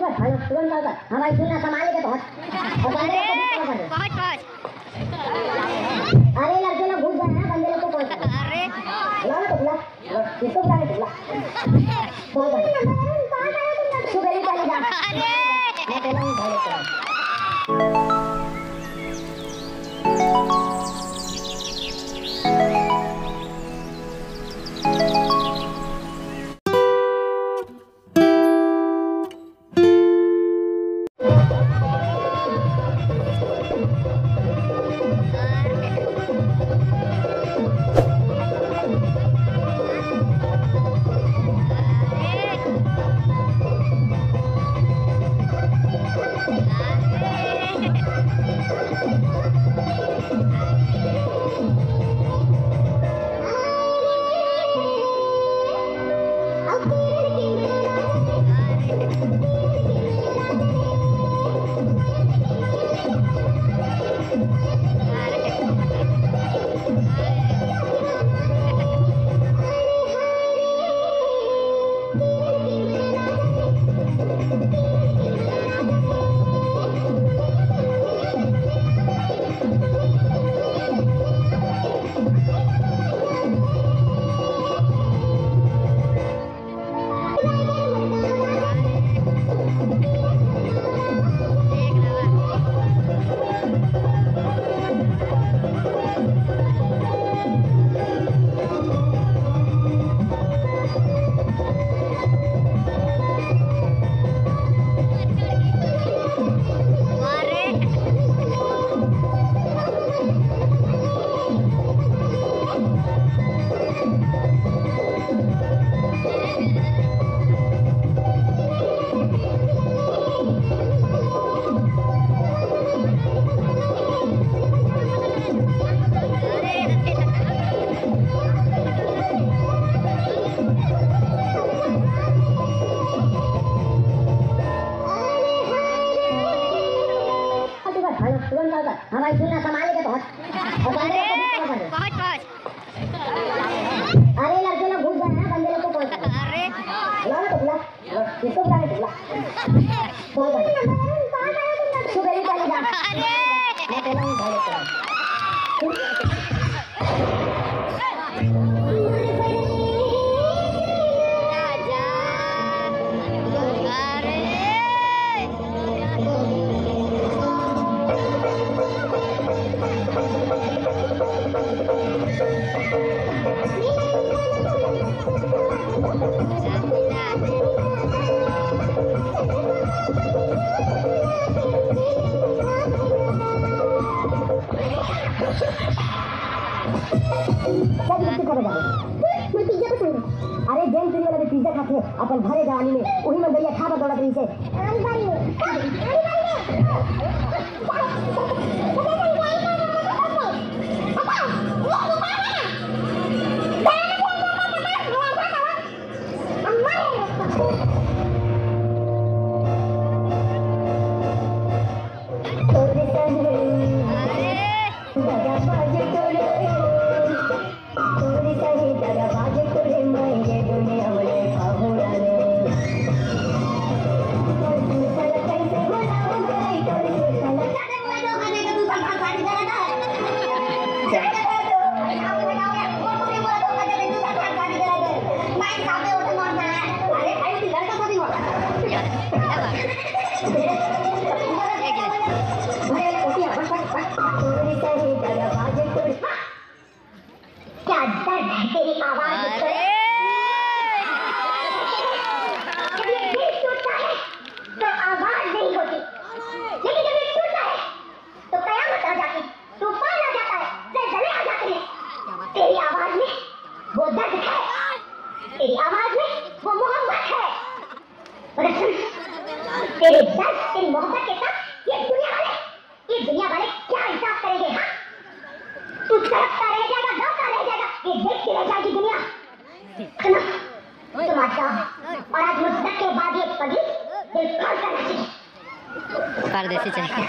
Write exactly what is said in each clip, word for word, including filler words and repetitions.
बस खाना तुरंत कर। हाँ भाई सुनना संभाल के बहुत और बंदे को पहुंच पहुंच। अरे लड़के लोग घुस गए हैं बंदे लोग को पहुंच। अरे ला तो बुला किसको बुलाने बुला बोल बंदे कहां गए तुम लोग? सुबह ही चले जा। अरे मैं बोला हूं भाई को हाँ भाई सुनना संभाल के बहुत और बंदे को पहुंच पहुंच। अरे लड़के लोग घुस गए हैं बंदे लोग को पहुंच। अरे ला तो बुला किसको बुलाने बुला बोल बंदे कहां गए तुम लोग? सुबह ही चले जा। अरे मैं बोला हूं भाई को अरे जेल फ्री वाले पिज्जा खाते अपन भरे जवानी में वही में गैया खा दौड़त रही से। तेरी आवाज तो आवाज नहीं होती, लेकिन जब ये टूटता है तो कयामत आ जाती, तूफान आ जाता है, ज़लज़ले आ जाते हैं। तेरी आवाज में वो दर्द है, तेरी आवाज में वो मोहब्बत है। और सुन, तेरे दर्द, तेरी मोहब्बत के साथ ये दुनिया वाले, ये दुनिया वाले क्या हिसाब करेंगे? हाँ, तू तड़पता रह जाएगा, गाता रह जाएगा, ये देखती रह जाएगी दुनिया। सुनो, तुम आज जाओ और आज मुद्दत के बाद ये कभी दिल खोल कर नाचेगी। परदेसी चाहिए।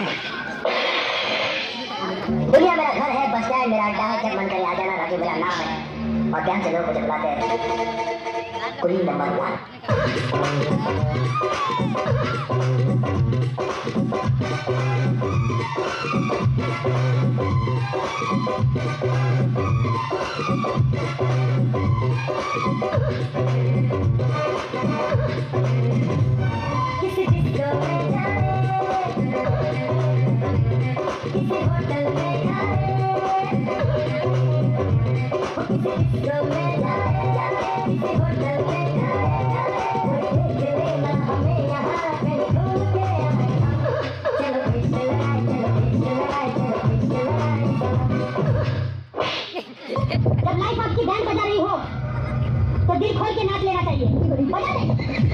दुनिया मेरा घर है, बस स्टैंड मेरा अड्डा है, जब मन करे आ जाना, राखी मेरा नाम है और ध्यान से लोग मुझे बुलाते हैं कुली नंबर वन। किसी डिस्को में जाए, किसी होटल में जाए, किसी डिस्को में जाए, किसी होटल में जाए, कोई देख लेना हमें यहाँ कहीं घूम के आए। चलो फिर लगाए, चलो फिर लगाए, चलो फिर लगाए। जब लाइफ आपकी बैंड बजा रही हो तो दिल खोल के नाच लेना चाहिए। बजा दे।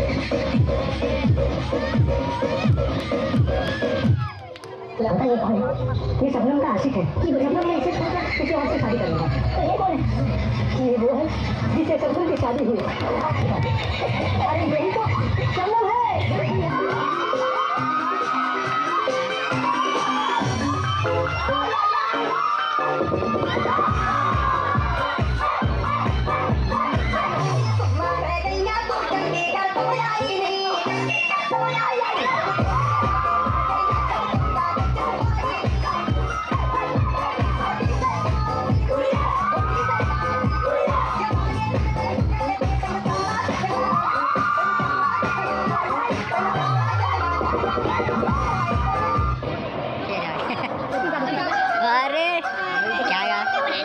लगता है ये कौन है? ये सबनम का आशिक है। सबनम ने इसे छोड़कर किसी और से शादी कर लिया। तो ये कौन है? ये वो है जिससे सबनम की शादी हुई। अरे यही तो सबनम है। अरे क्या यार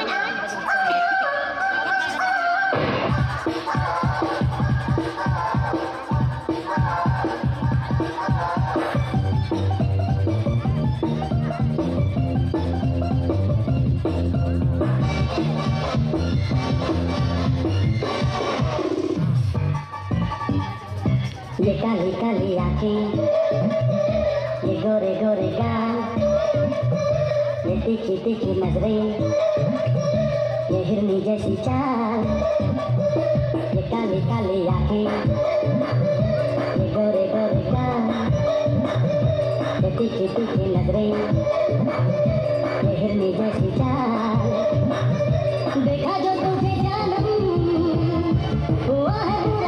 ये काली काली आँखें, ये गोरे गोरे गाल, ये तीखी तीखी नजरें, ये हिरनी जैसी चाल। ये काली काली आँखें, ये गोरे गोरे गाल, ये तीखी तीखी नजरें, ये हिरनी जैसी चाल। देखा जो तुझे जानम हुआ है बुरा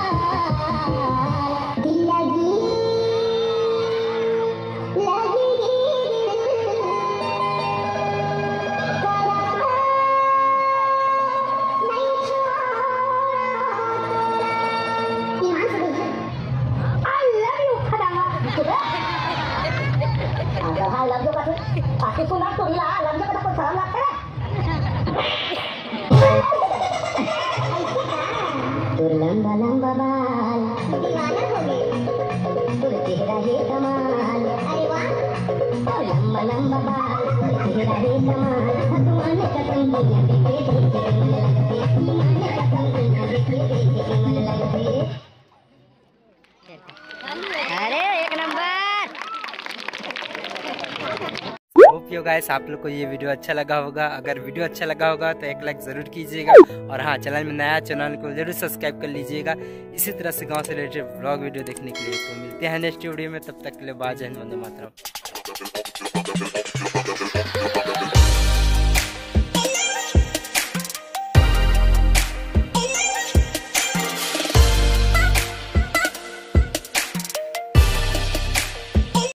हाल। दिल लगी लगी Pasti sunat tuh lah, langsung kita pesan lah kan? Tur lamba lamba bal, gimana hobi? Tur chehra hai kamal, अरे वाह! Tur lamba lamba bal, tur chehra hai kamal, तुम्हारे कसम दुनिया देखे देखे मन लगते, तुम्हारे कसम दुनिया देखे देखे मन लगते। अरे एक नंबर। होप यू गाइस आप लोग को ये वीडियो अच्छा लगा होगा। अगर वीडियो अच्छा लगा होगा तो एक लाइक ज़रूर कीजिएगा और हाँ चैनल में नया चैनल को जरूर सब्सक्राइब कर लीजिएगा इसी तरह से गांव से रिलेटेड ब्लॉग वीडियो देखने के लिए। तो मिलते हैं नेक्स्ट वीडियो में, तब तक के लिए बाय, जय हिंद, वंदे मातरम।